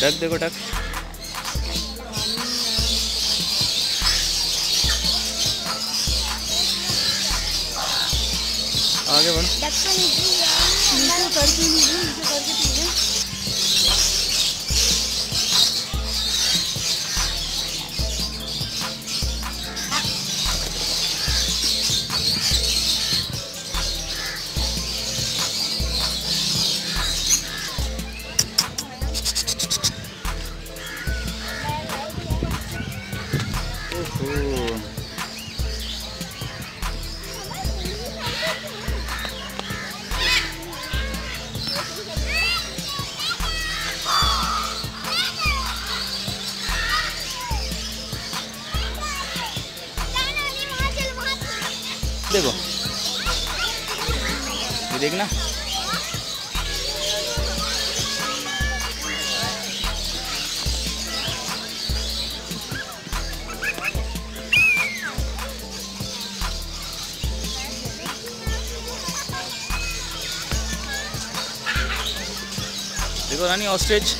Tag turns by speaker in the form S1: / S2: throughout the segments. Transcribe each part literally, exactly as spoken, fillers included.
S1: Duck देखो duck. आगे बढ़। देखो ये देखना। देखो रानी ऑस्ट्रिच।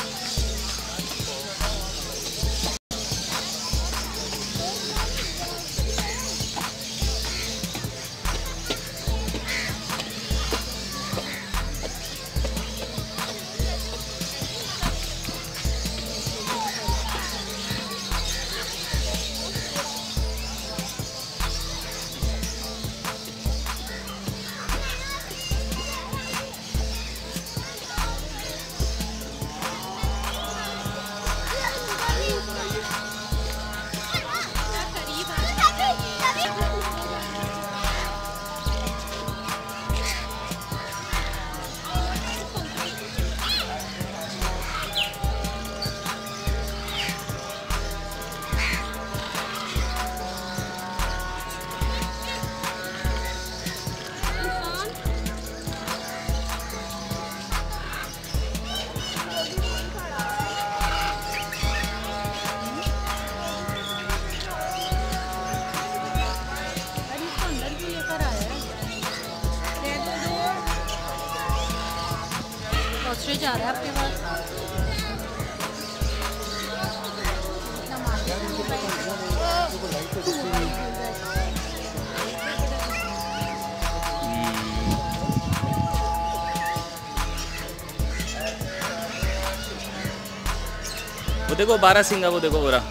S1: ऑस्ट्रिच आ रहा है आपके पास। वो देखो बारह सिंगा, वो देखो बोरा।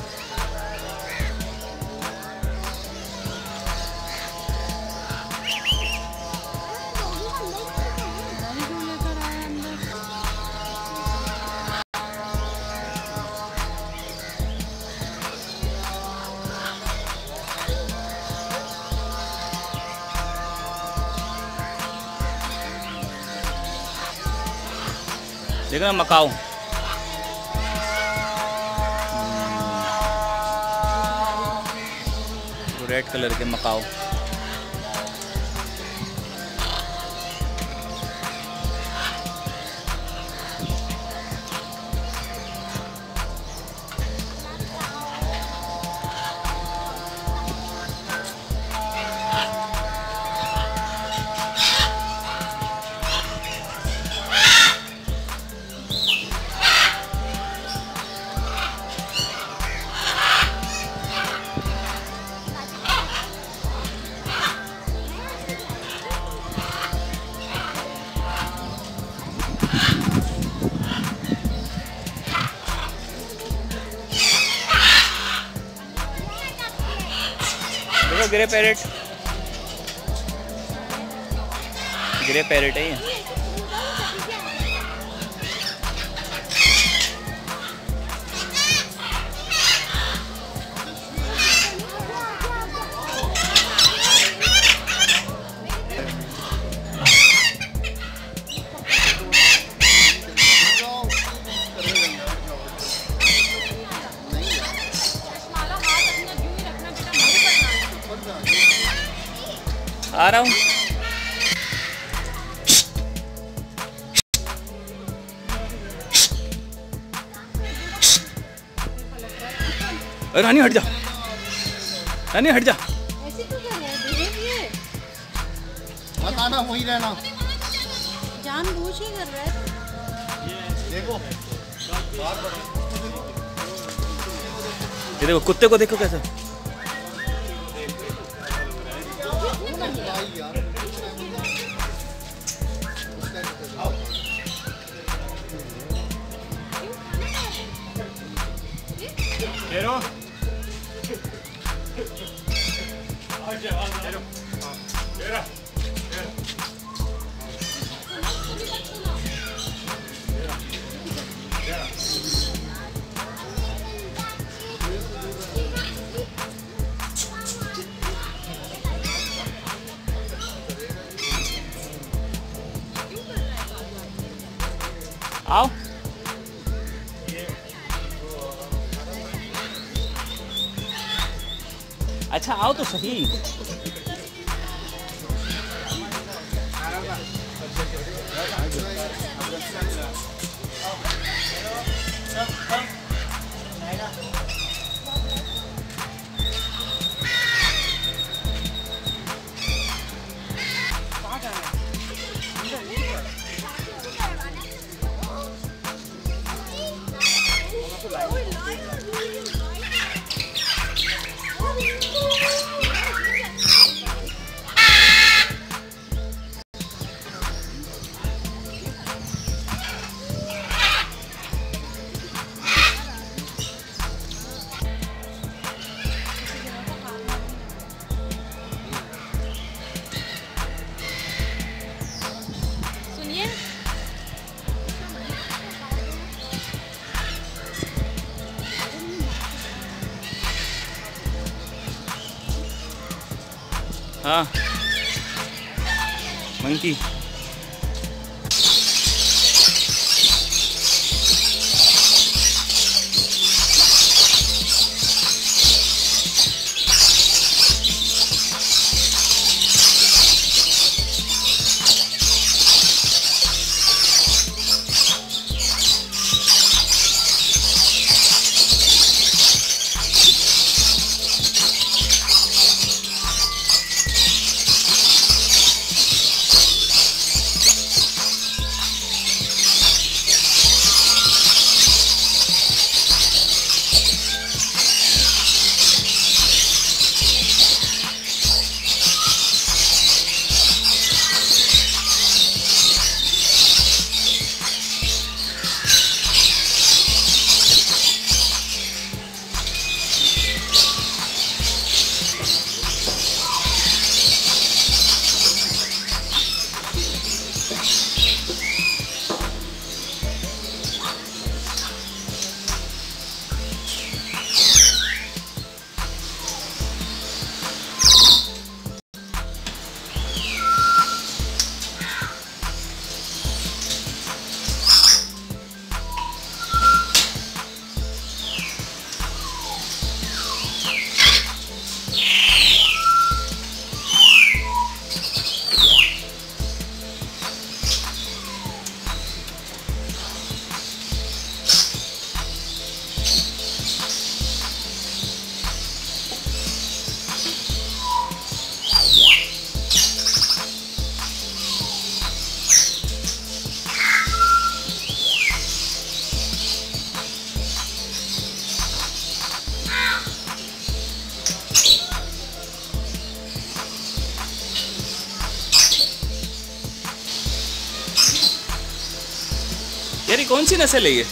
S1: देखना मकाओ, रेड कलर के macaw. Grey parrot, grey parrot है ये। आ रहा हूँ। रानी हट जा, रानी हट जा।
S2: ऐसे क्यों कर रहा है? बिहेव ये
S3: बताना, वहीं रहना।
S2: जानबूझ के कर रहा है।
S3: देखो
S1: ये देखो कुत्ते को, देखो कैसा। आओ। अच्छा आओ तो सही। हाँ मंकी। यार ये कौन सी नस्ल है ये?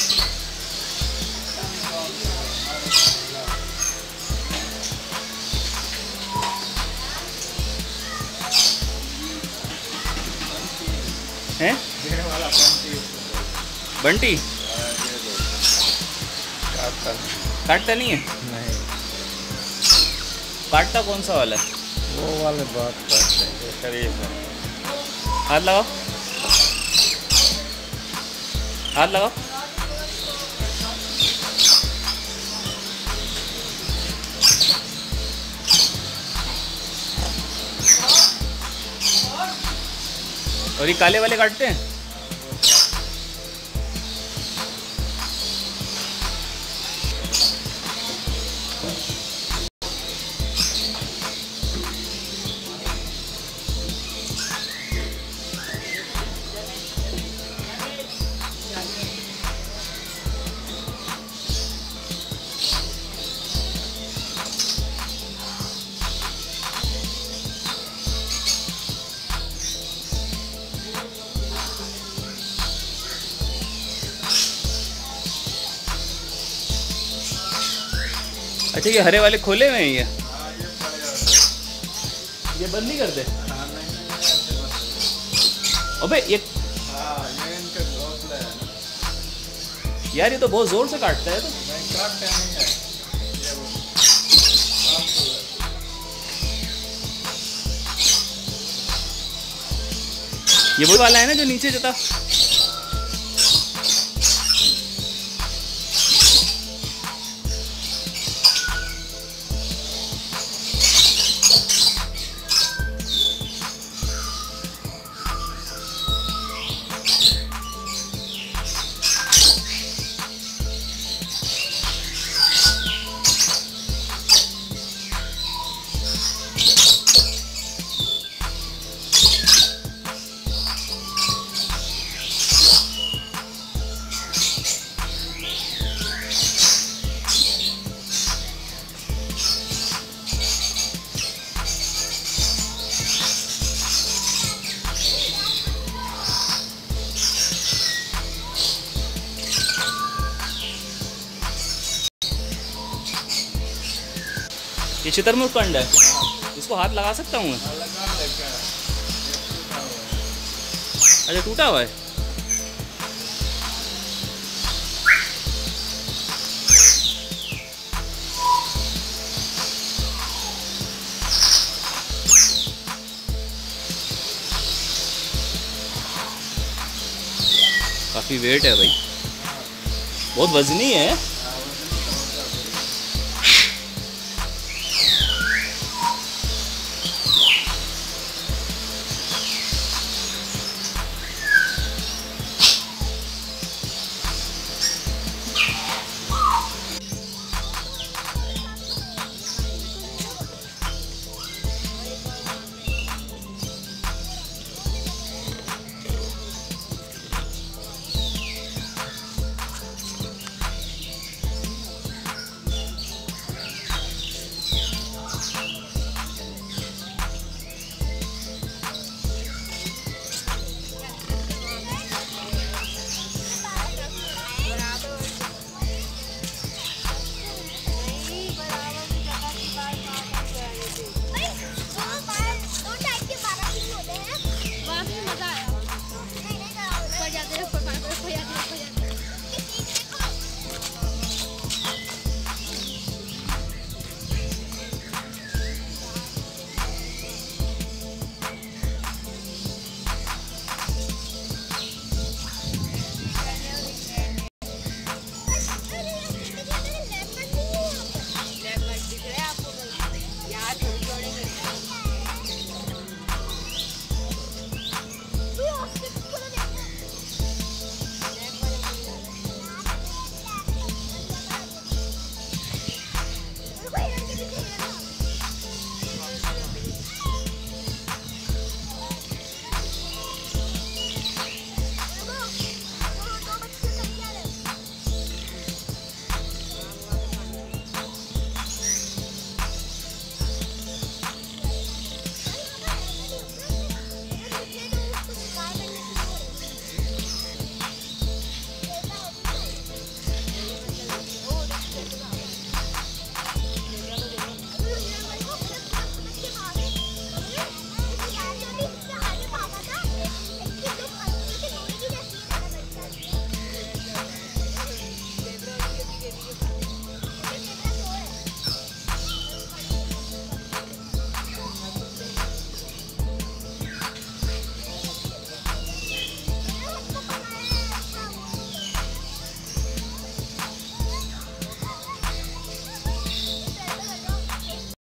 S1: हैं? बंटी काटता काटता नहीं है? नहीं। काटता कौन सा वाला है?
S3: वो वाले बहुत काटते हैं, करीब है।
S1: हाथ लगाओ, हाथ लगाओ। और ये काले वाले काटते हैं? अच्छा ये हरे वाले खोले हुए हैं ये
S3: हाँ ये पड़े होते।
S1: ये बंद नहीं करते?
S3: हाँ नहीं नहीं ऐसे बस।
S1: अबे ये
S3: हाँ ये इनके घोंसले हैं ना।
S1: यार ये तो बहुत जोर से काटता है तो।
S3: नहीं काटते नहीं है ये वो काम तो है।
S1: ये वो वाला है ना जो नीचे जो था? ये शुतुरमुर्ग का अंडा है, इसको हाथ लगा सकता हूँ मैं?
S3: हाँ, लगा लेकर ये
S1: अच्छा
S3: टूटा हुआ है।
S1: टूटा हुआ है। काफी वेट है भाई, बहुत वजनी है।